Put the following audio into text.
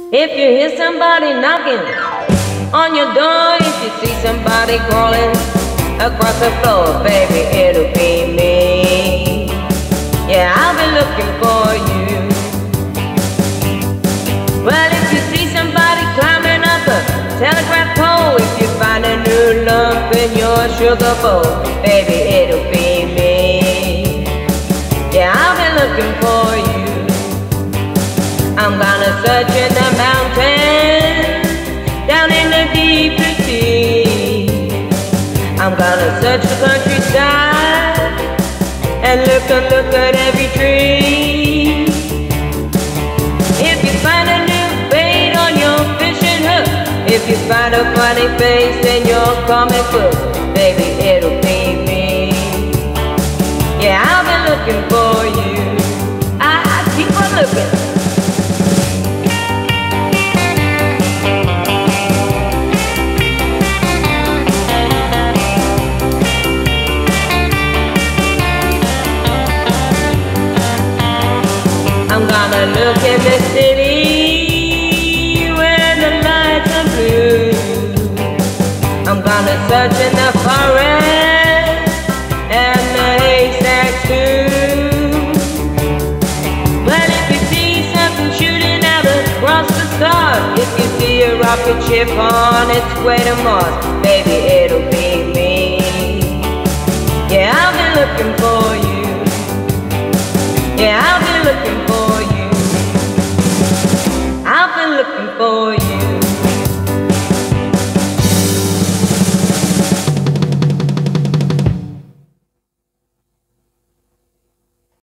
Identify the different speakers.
Speaker 1: If you hear somebody knocking on your door, if you see somebody crawling across the floor, baby, it'll be me. Yeah, I'll be looking for you. Well, if you see somebody climbing up a telegraph pole, if you find a new lump in your sugar bowl, baby, it'll be me. Yeah, I'll be looking for you. I'm gonna search in the mountains, down in the deepest sea. I'm gonna search the countryside and look at every tree. If you find a new bait on your fishing hook, if you find a funny face in your comic book, baby, it'll be me. Yeah, I'll be looking for you. I keep on looking. I'm gonna look in the city where the lights are blue. I'm gonna search in the forest and the haystacks too. Well, if you see something shooting out across the stars, if you see a rocket ship on its way to Mars, baby, it'll be me. Yeah, I'll be looking for you. Yeah, I'll be looking for you. I've been looking for you.